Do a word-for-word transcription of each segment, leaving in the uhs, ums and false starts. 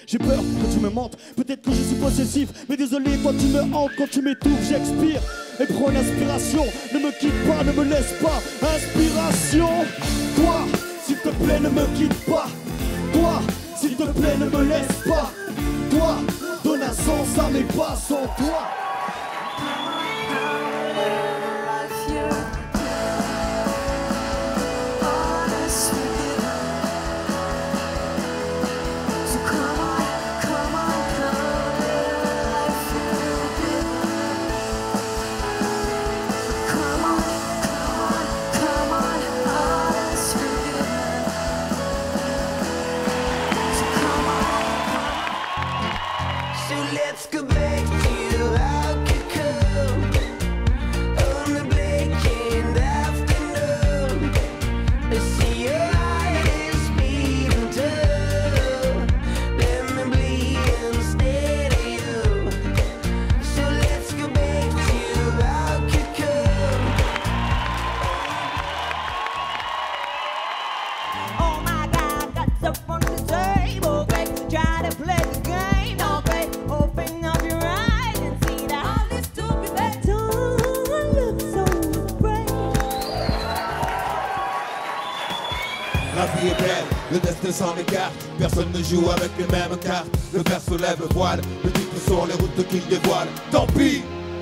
J'ai peur que tu me mentes, peut-être que je suis possessif, mais désolé quand tu me hantes, quand tu m'étouffes, j'expire. Et prends l'inspiration, ne me quitte pas, ne me laisse pas. Inspiration, toi, s'il te plaît, ne me quitte pas. Toi, s'il te plaît, ne me laisse pas. Toi, donne un sens à mes pas sans toi. Let's go back to how it could come on the blackened afternoon. I see your eyes beating down. Let me bleed instead of you. So let's go back to how it could come. Oh my God, got stuff on the table, great. Try to play the game. Open up your eyes and see that all this stupid that don't look so bright. La vie est belle, le destin s'en écarte. Personne ne joue avec les mêmes cartes. Le verre soulève le voile, le titre sur les routes qu'il dévoile. Tant pis.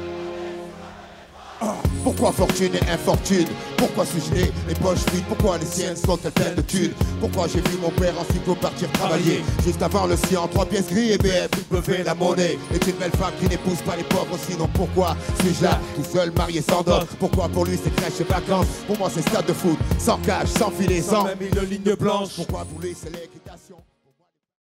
Ah, pourquoi fortune et infortune? Pourquoi suis-je né les poches vides? Pourquoi les siennes sont-elles pleines de thunes? Pourquoi j'ai vu mon père en cyclo partir travailler juste avant le sien en trois pièces gris et B F W la monnaie? Est une belle femme qui n'épouse pas les pauvres, sinon pourquoi suis-je là tout seul marié sans dot? Pourquoi pour lui c'est crèche et vacances? Pour moi c'est stade de foot, sans cage, sans filet, sans, sans même une ligne blanche. Pourquoi pour lui c'est l'équitation?